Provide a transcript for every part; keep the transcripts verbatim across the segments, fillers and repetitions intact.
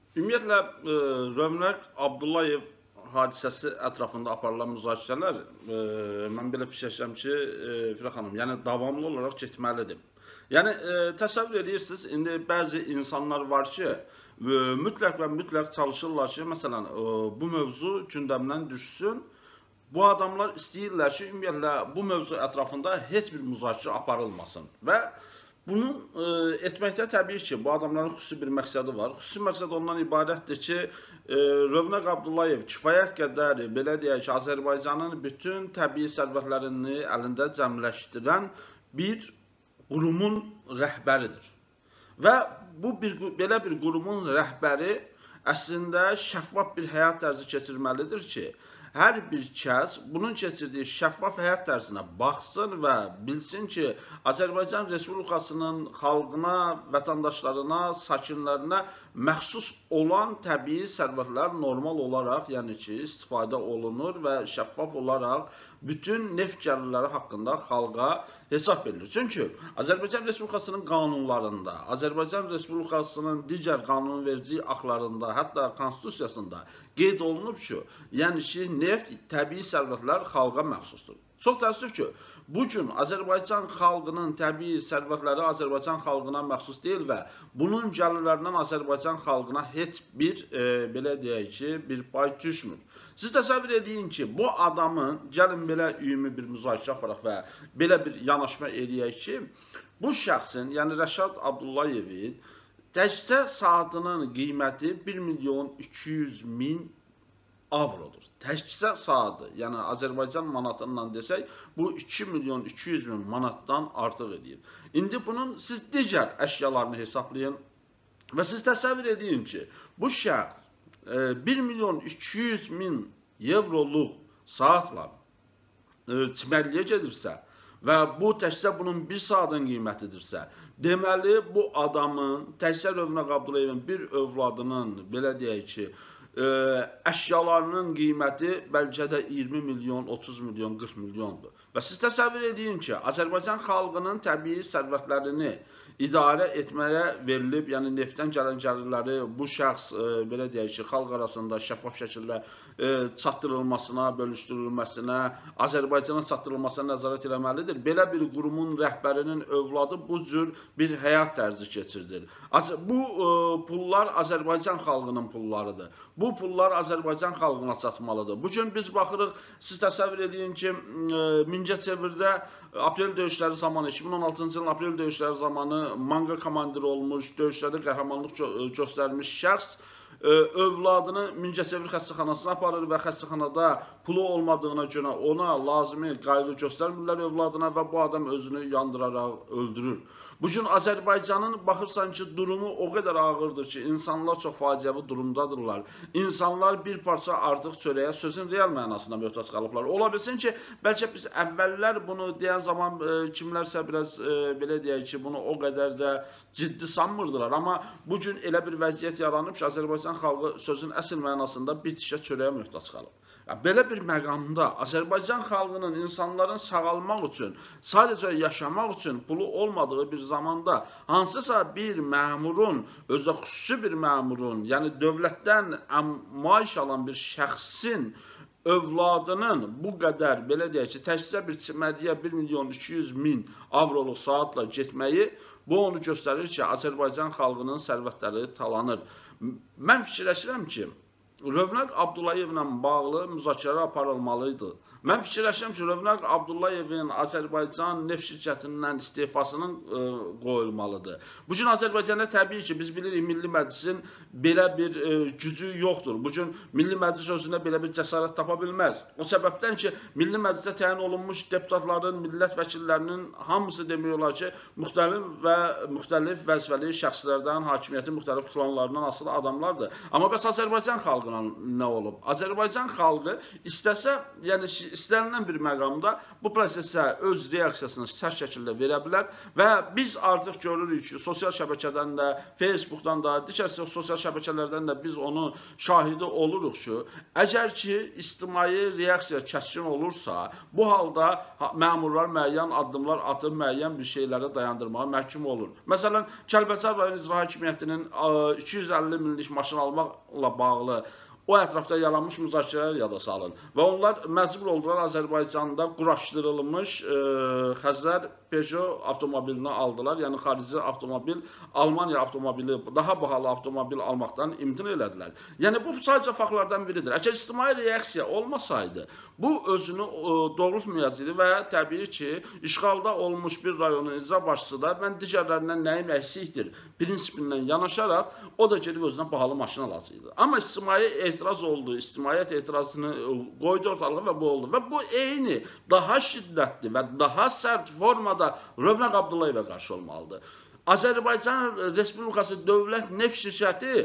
Ümumiyyətlə, e, Rövnəq Abdullayev hadisəsi ətrafında aparılan müzakirələr, e, mən belə fikirləşirəm ki, e, Firə xanım, yəni davamlı olaraq getməlidir. Yəni, e, təsəvvür edirsiniz, indi bəzi insanlar var ki, e, mütləq və mütləq çalışırlar ki, məsələn, e, bu mövzu gündəmdən düşsün. Bu adamlar istəyirlər ki, ümumiyyətlə, bu mövzu ətrafında heç bir müzakirə aparılmasın və bunu e, etməkdə təbii ki, bu adamların xüsusi bir məqsədi var. Xüsusi məqsəd ondan ibarətdir ki, e, Rövnəq Abdullayev kifayət qədər, belə deyək ki, Azərbaycanın bütün təbii sərvətlərini əlində cəmləşdirən bir qurumun rəhbəridir. Və bu bir, belə bir qurumun rəhbəri əslində şəffaf bir həyat tərzi keçirməlidir ki, hər bir kəs bunun keçirdiyi şəffaf həyat tərzinə baxsın və bilsin ki, Azərbaycan Respublikasının xalqına, vətəndaşlarına, sakinlərinə məxsus olan təbii sərvətlər normal olaraq, yəni ki, istifadə olunur və şəffaf olaraq bütün neft gəlirləri haqqında xalqa hesab verilir. Çünki Azərbaycan Respublikasının qanunlarında, Azərbaycan Respublikasının digər qanunverici aktlarında, hətta konstitusiyasında qeyd olunub ki, yəni ki, neft, təbii sərvətlər xalqa məxsusdur. Çox təəssüf ki, bugün Azərbaycan xalqının təbii sərvətləri Azərbaycan xalqına məxsus deyil və bunun gəlirlərindən Azərbaycan xalqına heç bir, e, belə deyək ki, bir pay düşmür. Siz təsəvvür edin ki, bu adamın, gəlin belə ümumi bir müzakirə aparaq və belə bir yanaşma eləyək ki, bu şəxsin, yəni Rəşad Abdullayevin təkcə saatının qiyməti bir milyon iki yüz min avrodur. Təkcə saatı, yəni Azərbaycan manatından desək, bu iki milyon iki yüz min manatdan artıq edir. İndi bunun siz digər əşyalarını hesablayın və siz təsəvvür edin ki, bu şəxs bir milyon iki yüz min evroluq saatla çimərliyə gedirsə və bu təkcə bunun bir saatın qiymətidirsə, deməli bu adamın, təkcə Rövnəq Abdullayevin bir övladının, belə deyək ki, əşyalarının qiyməti bəlkə də iyirmi milyon, otuz milyon, qırx milyondur. Və siz təsəvvür edin ki, Azərbaycan xalqının təbii sərvətlərini idarə etməyə verilib, yəni neftdən gələn gəlirləri bu şəxs, e, belə deyək ki, xalq arasında şəffaf şəkildə e, çatdırılmasına, bölüşdürülməsinə, Azərbaycana çatdırılmasına nəzarət eləməlidir. Belə bir qurumun rəhbərinin övladı bu cür bir həyat tərzi keçirdir. Bu e, pullar Azərbaycan xalqının pullarıdır. Bu pullar Azərbaycan xalqına çatmalıdır. Bugün biz baxırıq, siz təsəvvür edin ki, e, Mingəçevirdə aprel döyüşləri zamanı, iki min on altıncı ilin aprel döyüşləri zamanı manga komandiri olmuş, döyüşlərdə qəhrəmanlıq göstərmiş şəxs övladını Mingəçevir xəstəxanasına aparır və xəstəxanada pulu olmadığına görə ona lazımi qayğı göstərmirlər övladına və bu adam özünü yandıraraq öldürür. Bugün Azərbaycanın baxırsan ki, durumu o qədər ağırdır ki, insanlar çox faciəvi durumdadırlar. İnsanlar bir parça artıq çörəyə sözün real mənasında möhtac qalıblar. Ola bilsin ki, bəlkə biz əvvəllər bunu deyən zaman e, kimlərsə biraz e, belə deyək ki, bunu o qədər də ciddi sanmırdılar. Amma bugün elə bir vəziyyət yaranıb ki, Azərbaycan xalqı sözün əsl mənasında bir tikə çörəyə möhtac qalıb. Belə bir məqamda Azərbaycan xalqının insanların sağalmaq üçün, sadəcə yaşamaq üçün pulu olmadığı bir zamanda hansısa bir məmurun, özdə xüsusi bir məmurun, yəni dövlətdən maaş alan bir şəxsin övladının bu qədər, belə deyək ki, təkcə bir çimərliyə bir milyon iki yüz min avroluq saatla getməyi, bu onu göstərir ki, Azərbaycan xalqının sərvətləri talanır. Mən fikirləşirəm ki, Rövnəq Abdullayevlə bağlı müzakirə aparılmalıydı. Mən fikirləşirəm ki, Rövnəq Abdullayevin Azərbaycan neft şirkətindən istifasının e, qoyulmalıdır. Bugün Azərbaycanda təbii ki, biz bilirik, Milli Məclisin belə bir e, gücü yoxdur. Bugün Milli Məclis özündə belə bir cəsarət tapa bilməz. O səbəbdən ki, Milli Məclisə təyin olunmuş deputatların, millət vəkillərinin hamısı demək olar ki, müxtəlif və müxtəlif vəzifəli şəxslərdən, hakimiyyətin müxtəlif klanlarından asılı adamlardır. Amma bəs Azərbaycan xalqına nə olub? Azərbaycan xalqı istəsə, yəni istənilən bir məqamda bu prosesə öz reaksiyasını sərt şəkildə verə bilər və biz artıq görürük ki, sosial şəbəkədən də, Facebookdan da, digər sosial şəbəkələrdən də biz onun şahidi oluruq ki, əgər ki, ictimai reaksiya kəskin olursa, bu halda məmurlar müəyyən addımlar atıb müəyyən bir şeyləri dayandırmağa məhkum olur. Məsələn, Kəlbəcər rayon İcra Hakimiyyətinin iki yüz əlli minlik maşın almaqla bağlı o ətrafda yaranmış müzakirələr yada salın və onlar məcbur oldular Azərbaycanda quraşdırılmış e, Xəzər Peugeot avtomobilini aldılar. Yəni xarici avtomobil, Almaniya avtomobili, daha bahalı avtomobil almaqdan imtina elədilər. Yəni bu sadəcə faktlardan biridir. Əgər ictimai reaksiya olmasaydı, bu özünü e, doğrultmayacaqdı və təbii ki, işğalda olmuş bir rayonun icra başçısı da mən digərlərindən nəyim əksikdir prinsipindən yanaşaraq o da gedib özünə bahalı maşın alacaqdı. Amma ictimai etiraz oldu, ictimaiyyət etirazını qoydu ortalığa və bu oldu. Və bu eyni daha şiddətli və daha sərt formada Rövnəq Abdullayevə qarşı olmalıdır. Azərbaycan Respublikası Dövlət Neft Şirkəti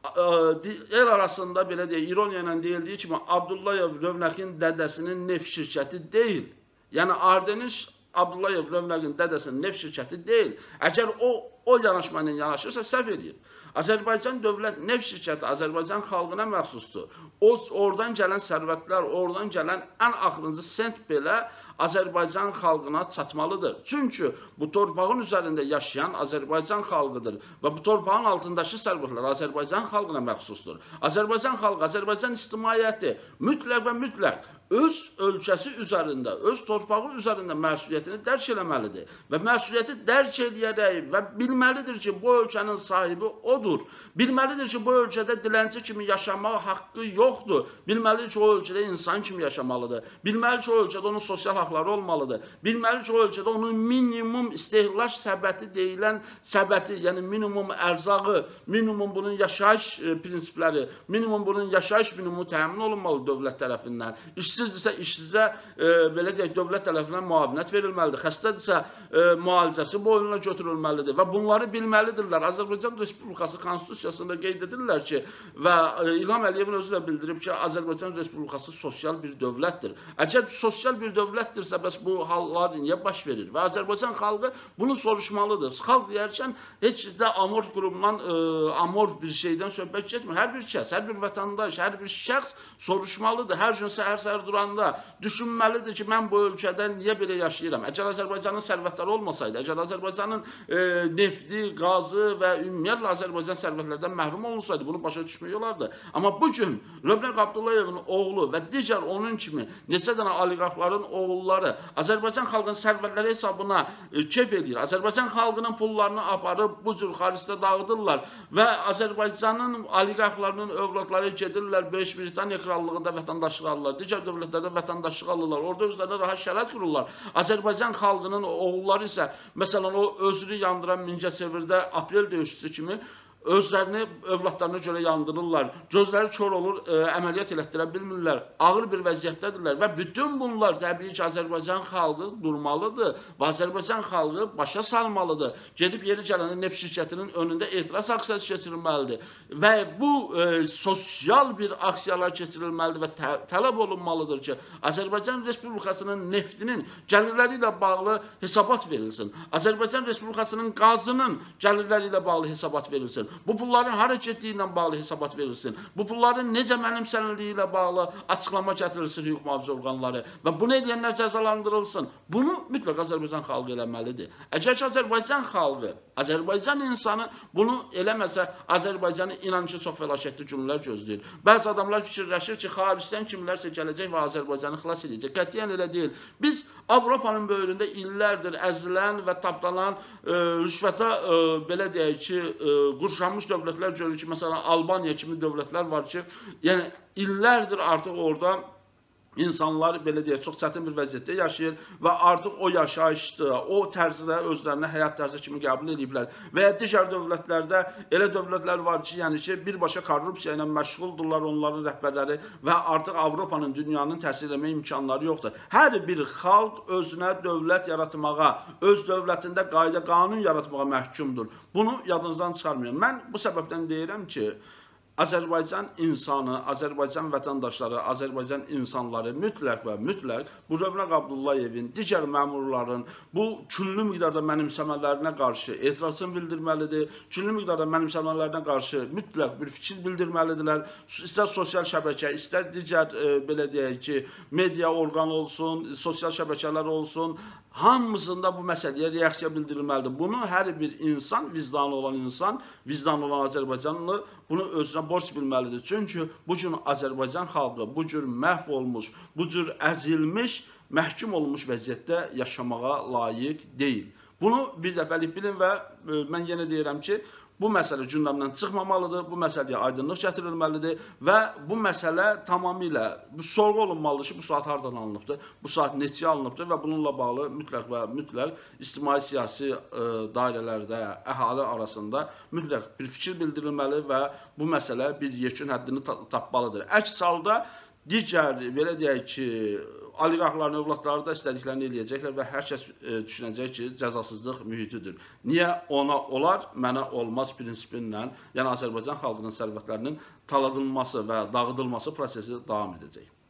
el arasında belə deyək, ironiya ilə deyildiyi kimi Abdullayev Rövnəqin dədəsinin neft şirkəti deyil. Yəni Ardeniş Abdullayev Rövnəqin dədəsinin neft şirkəti deyil. Əgər o, o yanaşma ilə yanaşırsa səhv edir. Azərbaycan Dövlət Neft Şirkəti Azərbaycan xalqına məxsusdur. O, oradan gələn sərvətlər, oradan gələn ən axırıncı sent belə Azərbaycan xalqına çatmalıdır. Çünki bu torpağın üzərində yaşayan Azərbaycan xalqıdır və bu torpağın altındakı sərvətlər Azərbaycan xalqına məxsusdur. Azərbaycan xalqı, Azərbaycan ictimaiyyəti mütləq və mütləq öz ölkəsi üzərində, öz torpağı üzərində məsuliyyətini dərk eləməlidir və məsuliyyəti dərk eləyərək və bilməlidir ki, bu ölkənin sahibi odur. Bilməlidir ki, bu ölkədə dilənçi kimi yaşamaq haqqı yoxdur. Bilməlidir ki, o ölkədə insan kimi yaşamalıdır. Bilməlidir ki, o ölkədə onun sosial haqları olmalıdır. Bilməlidir ki, o ölkədə onun minimum istehlak səbəti deyilən səbəti, yəni minimum ərzağı, minimum bunun yaşayış prinsipləri, minimum bunun yaşayış minimumu təmin olunmalı dövlət tərəfindən. İşsizdirsə, işsizə e, belə deyək, dövlət tərəfindən müavinət verilməlidir. Xəstədirsə, e, müalicəsi boynuna götürülməlidir və bunları bilməlidirlər. Azərbaycan Respublikası Konstitusiyasında qeyd edirlər ki, və e, İlham Əliyevin özü də bildirib ki, Azərbaycan Respublikası sosial bir dövlətdir. Əgər sosial bir dövlətdirsə, bəs bu hallar niyə baş verir? Və Azərbaycan xalqı bunu soruşmalıdır. Xalq deyərkən, heç də amorf qrupundan, e, amorf bir şeydən söhbət getmir. Hər bir kəs, hər bir vətəndaş, hər bir şəxs soruşmalıdır. Hər gün səhər-səhər duranda düşünməlidir ki, mən bu ölkədə niyə belə yaşayıram? Əgər Azərbaycanın sərvətləri olmasaydı, əgər Azərbaycanın e, nefti, qazı və ümumiyyətlə Azərbaycan sərvətlərdən məhrum olunsaydı, bunu başa düşmək olardı. Amma bugün Rövnəq Abdullayevin oğlu və digər onun kimi neçə dənə oliqarxların oğulları Azərbaycan xalqının sərvətləri hesabına e, kef edir. Azərbaycan xalqının pullarını aparıb bu cür xaricdə dağıdırlar və Azərbaycanın oliqarxlarının övladları gedirlər Böyük Britaniya krallığında vətəndaşlıq alırlar. Digər dövlətlərdə vətəndaşlıq alırlar. Orada özlərinə rahat şərait qururlar. Azərbaycan xalqının oğulları isə, məsələn, o özünü yandıran Mingəçevirdə aprel döyüşçüsü kimi özlərini övladlarına görə yandırırlar. Gözləri kör olur, e, əməliyyat elətdirə bilmirlər. Ağır bir vəziyyətdədirlər və bütün bunlar təbii ki, Azərbaycan xalqı durmalıdır və Azərbaycan xalqı başa salmalıdır. Gedib yeri gələndə neft şirkətinin önündə etiraz aksiyası keçirilməlidir və bu e, sosial bir aksiyalar keçirilməlidir və tə tələb olunmalıdır ki, Azərbaycan Respublikasının neftinin gəlirləri ilə bağlı hesabat verilsin. Azərbaycan Respublikasının qazının gəlirləri ilə bağlı hesabat verilsin. Bu pulların hara getdiyi ilə bağlı hesabat verilsin. Bu pulların necə mənimsənildiyi ilə bağlı açıqlama gətirilsin hüquq mühafizə orqanları və bunu edənlər cəzalandırılsın. Bunu mütləq Azərbaycan xalqı eləməlidir. Əgər ki, Azərbaycan xalqı, Azərbaycan insanı bunu eləməsə, Azərbaycanı inan ki, çox fəlakətli günlər gözləyir. Bəzi adamlar fikirləşir ki, xaricdən kimlərsə gələcək və Azərbaycanı xilas edəcək. Qətiyyən elə deyil. Biz Avropanın böyründə illərdir əzilən və tapdalan e, rüşvətə, e, belə deyək ki, e, qurşanmış dövlətlər görür ki, məsələn, Albaniya kimi dövlətlər var ki, yəni illərdir artıq orada İnsanlar belə deyək, çox çətin bir vəziyyətdə yaşayır və artıq o yaşayışdır, o tərzidə özlərinə həyat tərzi kimi qəbul ediblər. Və ya digər dövlətlərdə elə dövlətlər var ki, yəni ki, birbaşa korrupsiya ilə məşğuldurlar onların rəhbərləri və artıq Avropanın, dünyanın təsir etmə imkanları yoxdur. Hər bir xalq özünə dövlət yaratmağa, öz dövlətində qayda qanun yaratmağa məhkumdur. Bunu yadınızdan çıxarmayın. Mən bu səbəbdən deyirəm ki, Azərbaycan insanı, Azərbaycan vətəndaşları, Azərbaycan insanları mütləq və mütləq bu Rövnəq Abdullayevin, digər məmurların bu küllü miqdarda mənimsəmələrinə qarşı etirazını bildirməlidir. Küllü miqdarda mənimsəmələrinə qarşı mütləq bir fikir bildirməlidirlər. İstər sosial şəbəkə, istər digər e, belə deyək ki, media orqanı olsun, sosial şəbəkələr olsun, hamısında bu məsələyə reaksiya bildirilməlidir. Bunu hər bir insan, vicdanlı olan insan, vicdanlı olan Azərbaycanlı bunu özünə borc bilməlidir. Çünki bu gün Azərbaycan xalqı bu cür məhv olmuş, bu cür əzilmiş, məhkum olmuş vəziyyətdə yaşamağa layiq deyil. Bunu bir dəfəlik bilin və e, mən yenə deyirəm ki, bu məsələ gündəmdən çıxmamalıdır, bu məsələyə aydınlıq gətirilməlidir və bu məsələ tamamilə sorğu olunmalıdır ki, bu saat hardan alınıbdır, bu saat neçə alınıbdır və bununla bağlı mütləq və mütləq ictimai-siyasi e, dairələrdə, əhali arasında mütləq bir fikir bildirilməli və bu məsələ bir yekun həddini ta tapmalıdır. Əks halda digər, belə deyək ki, oliqarxların övladları da istədiklərini eləyəcəklər və hər kəs e, düşünəcək ki, cəzasızlıq mühitidir. Niyə ona olar, mənə olmaz prinsipinlə, yəni Azərbaycan xalqının sərvətlərinin taladılması və dağıdılması prosesi davam edəcək.